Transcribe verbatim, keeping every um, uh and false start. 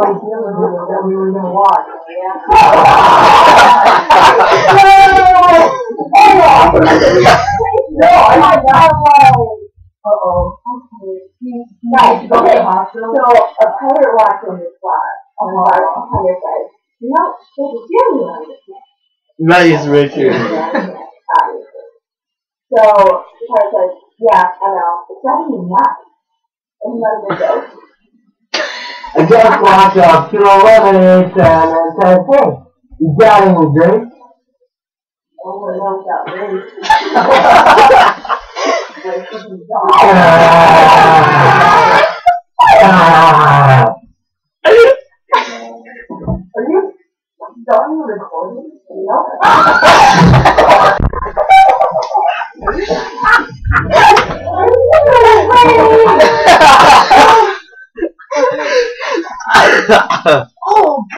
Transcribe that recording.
like the other video that we were going to watch. Yeah. No, I might not like. Uh-oh. Okay. Nice. Okay. So, a pirate walks in this class. A pirate says, you know, there's a family on this class. Nice, Richard. So, the pirate says, yeah, I know. It's not even nice. And he let him go. I just walked up to Lemonade Stand and said, hey, you got any drinks? Oh, we're not without drinks. Are you done recording? No. Ha ha ha!